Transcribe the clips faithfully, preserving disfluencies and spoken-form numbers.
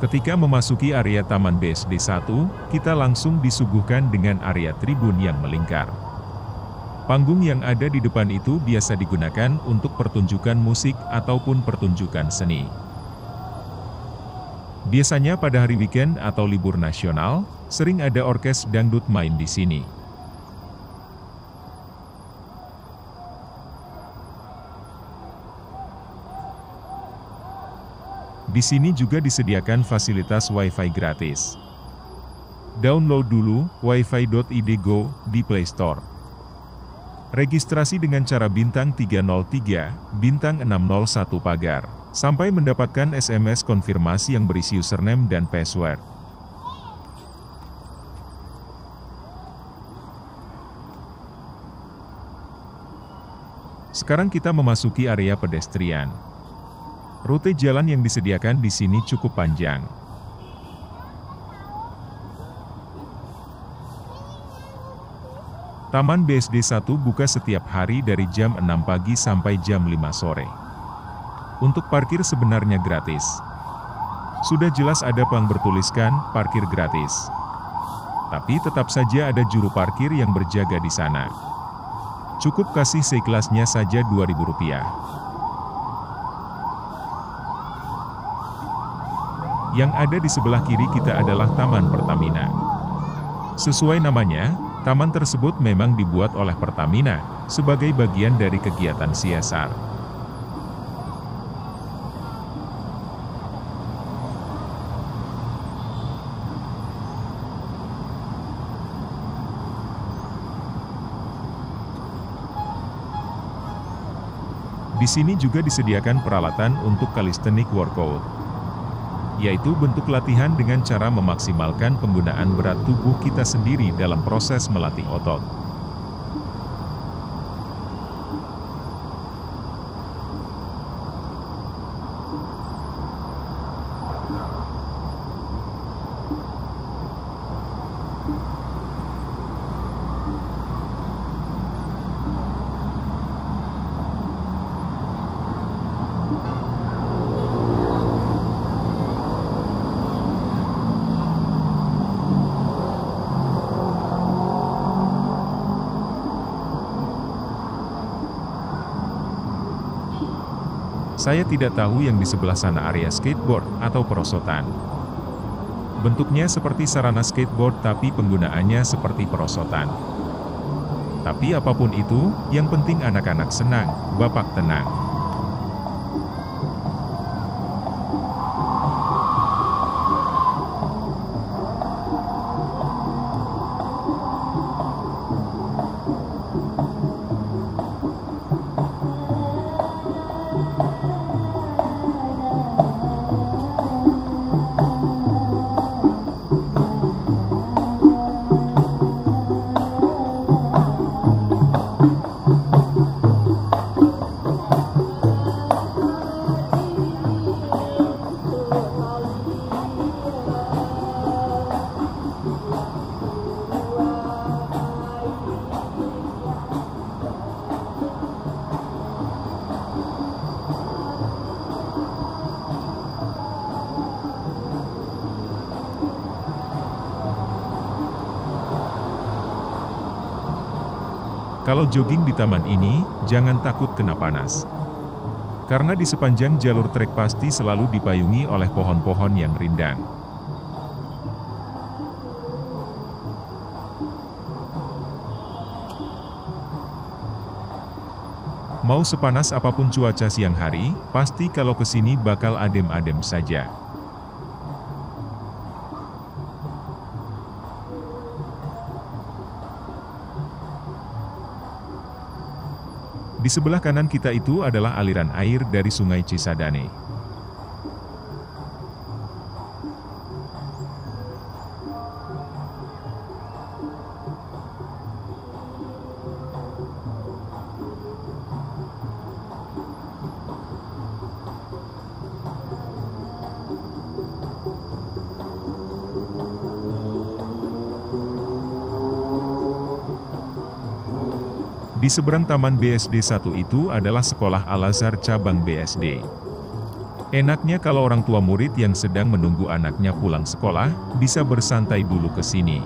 Ketika memasuki area Taman B S D satu, kita langsung disuguhkan dengan area tribun yang melingkar. Panggung yang ada di depan itu biasa digunakan untuk pertunjukan musik ataupun pertunjukan seni. Biasanya pada hari weekend atau libur nasional, sering ada orkes dangdut main di sini. Di sini juga disediakan fasilitas Wi-Fi gratis. Download dulu wifi dot i d go di Play Store. Registrasi dengan cara bintang tiga nol tiga, bintang enam nol satu pagar, sampai mendapatkan S M S konfirmasi yang berisi username dan password. Sekarang kita memasuki area pedestrian. Rute jalan yang disediakan di sini cukup panjang. Taman B S D satu buka setiap hari dari jam enam pagi sampai jam lima sore. Untuk parkir sebenarnya gratis. Sudah jelas ada pelang bertuliskan parkir gratis. Tapi tetap saja ada juru parkir yang berjaga di sana. Cukup kasih seikhlasnya saja dua ribu rupiah. Yang ada di sebelah kiri kita adalah Taman Pertamina. Sesuai namanya, taman tersebut memang dibuat oleh Pertamina, sebagai bagian dari kegiatan C S R. Di sini juga disediakan peralatan untuk calisthenic workout, yaitu bentuk latihan dengan cara memaksimalkan penggunaan berat tubuh kita sendiri dalam proses melatih otot. Saya tidak tahu yang di sebelah sana area skateboard atau perosotan. Bentuknya seperti sarana skateboard tapi penggunaannya seperti perosotan. Tapi apapun itu, yang penting anak-anak senang, bapak tenang. Kalau jogging di taman ini, jangan takut kena panas. Karena di sepanjang jalur trek pasti selalu dipayungi oleh pohon-pohon yang rindang. Mau sepanas apapun cuaca siang hari, pasti kalau kesini bakal adem-adem saja. Di sebelah kanan kita itu adalah aliran air dari Sungai Cisadane. Di seberang Taman B S D satu itu adalah Sekolah Al-Azhar Cabang B S D. Enaknya kalau orang tua murid yang sedang menunggu anaknya pulang sekolah, bisa bersantai dulu ke sini.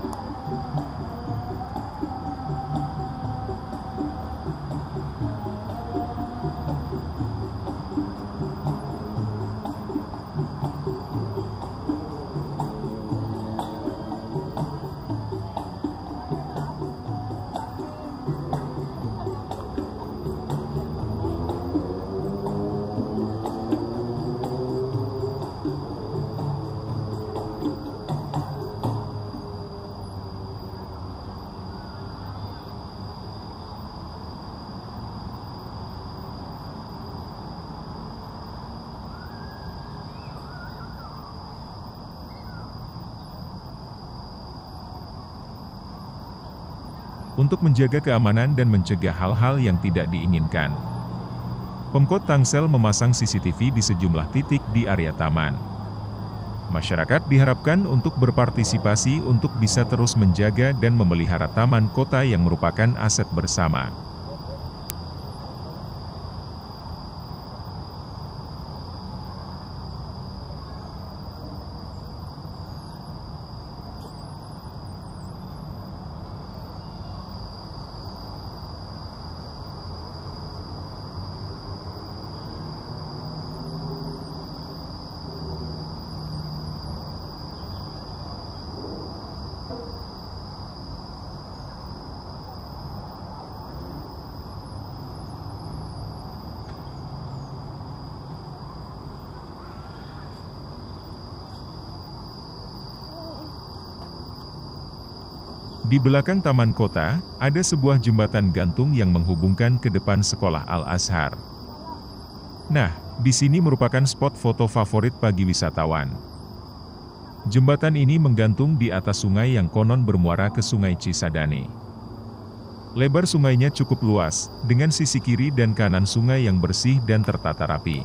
Untuk menjaga keamanan dan mencegah hal-hal yang tidak diinginkan, Pemkot Tangsel memasang C C T V di sejumlah titik di area taman. Masyarakat diharapkan untuk berpartisipasi untuk bisa terus menjaga dan memelihara taman kota yang merupakan aset bersama. Di belakang taman kota, ada sebuah jembatan gantung yang menghubungkan ke depan sekolah Al-Azhar. Nah, di sini merupakan spot foto favorit bagi wisatawan. Jembatan ini menggantung di atas sungai yang konon bermuara ke Sungai Cisadane. Lebar sungainya cukup luas, dengan sisi kiri dan kanan sungai yang bersih dan tertata rapi.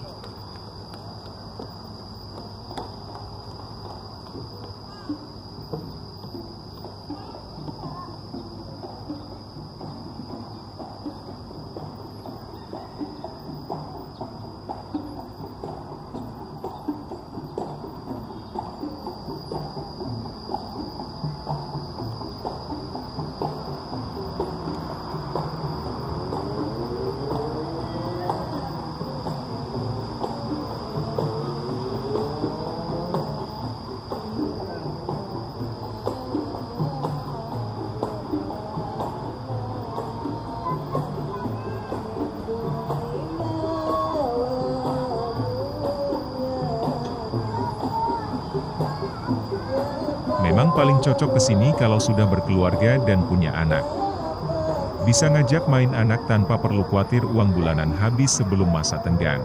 Memang paling cocok ke sini kalau sudah berkeluarga dan punya anak. Bisa ngajak main anak tanpa perlu khawatir uang bulanan habis sebelum masa tenggang.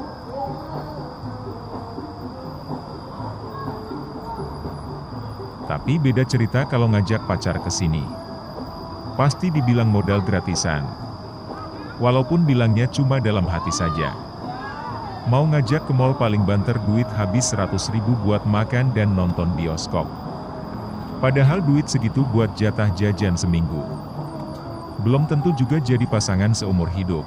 Tapi beda cerita kalau ngajak pacar ke sini. Pasti dibilang modal gratisan. Walaupun bilangnya cuma dalam hati saja. Mau ngajak ke mall paling banter duit habis seratus ribu buat makan dan nonton bioskop. Padahal duit segitu buat jatah jajan seminggu. Belum tentu juga jadi pasangan seumur hidup.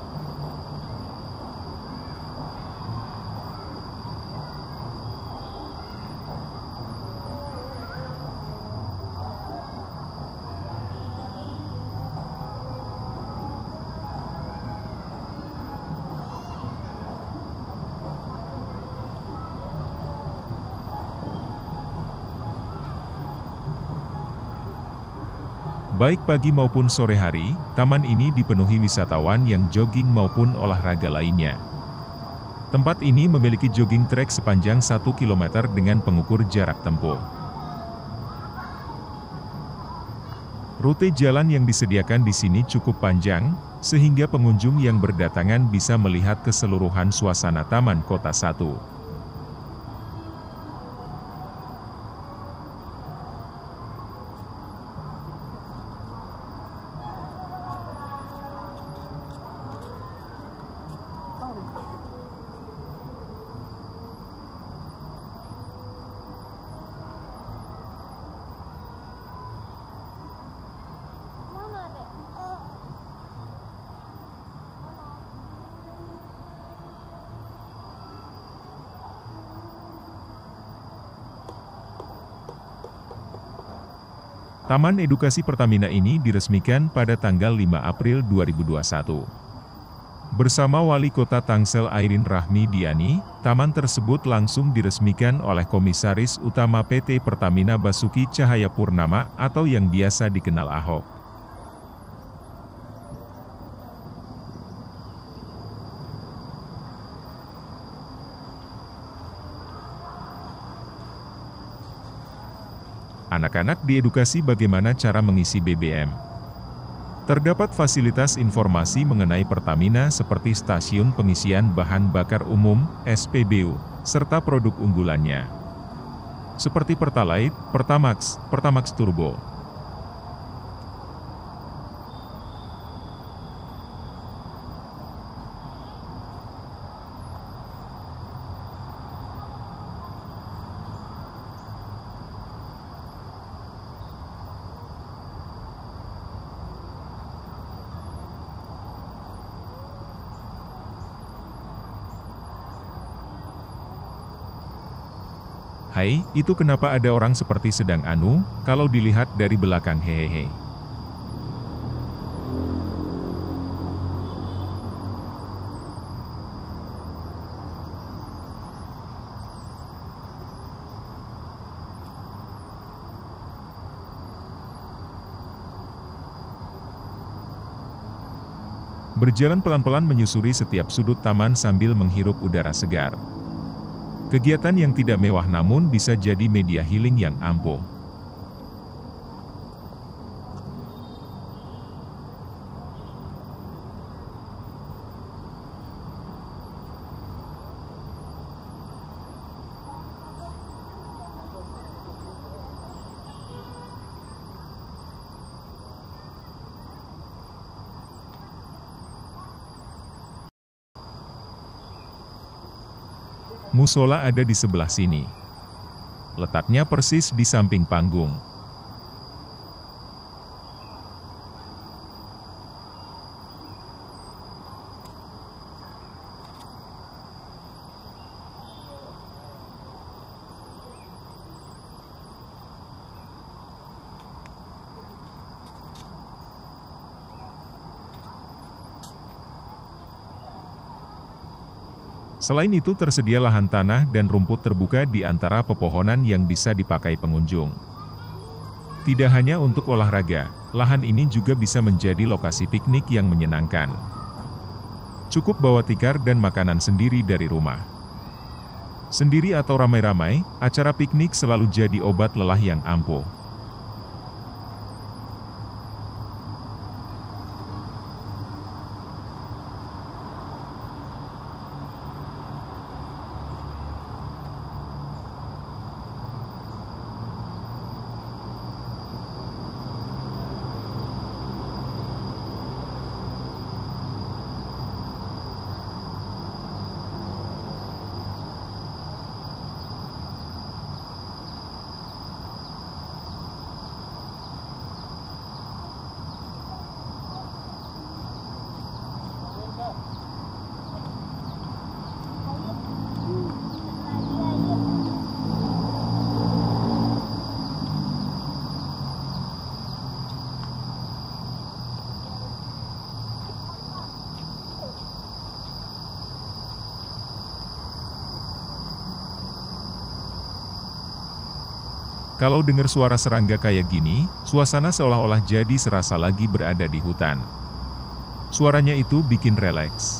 Baik pagi maupun sore hari, taman ini dipenuhi wisatawan yang jogging maupun olahraga lainnya. Tempat ini memiliki jogging track sepanjang satu kilometer dengan pengukur jarak tempuh. Rute jalan yang disediakan di sini cukup panjang, sehingga pengunjung yang berdatangan bisa melihat keseluruhan suasana Taman Kota satu. Taman Edukasi Pertamina ini diresmikan pada tanggal lima April dua ribu dua puluh satu. Bersama Wali Kota Tangsel Airin Rahmi Diani, taman tersebut langsung diresmikan oleh Komisaris Utama P T Pertamina Basuki Cahayapurnama atau yang biasa dikenal Ahok. Anak-anak diedukasi bagaimana cara mengisi B B M. Terdapat fasilitas informasi mengenai Pertamina seperti stasiun pengisian bahan bakar umum, S P B U, serta produk unggulannya. Seperti Pertalite, Pertamax, Pertamax Turbo. Hai, itu kenapa ada orang seperti sedang anu, kalau dilihat dari belakang hehehe. Berjalan pelan-pelan menyusuri setiap sudut taman sambil menghirup udara segar. Kegiatan yang tidak mewah namun bisa jadi media healing yang ampuh. Musola ada di sebelah sini. Letaknya persis di samping panggung. Selain itu tersedia lahan tanah dan rumput terbuka di antara pepohonan yang bisa dipakai pengunjung. Tidak hanya untuk olahraga, lahan ini juga bisa menjadi lokasi piknik yang menyenangkan. Cukup bawa tikar dan makanan sendiri dari rumah. Sendiri atau ramai-ramai, acara piknik selalu jadi obat lelah yang ampuh. Kalau dengar suara serangga kayak gini, suasana seolah-olah jadi serasa lagi berada di hutan. Suaranya itu bikin relaks.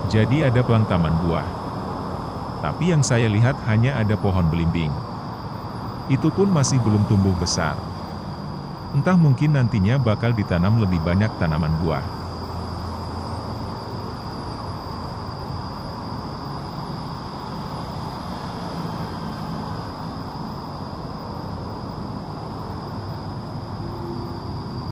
Jadi ada pelang taman buah. Tapi yang saya lihat hanya ada pohon belimbing. Itu pun masih belum tumbuh besar. Entah mungkin nantinya bakal ditanam lebih banyak tanaman buah.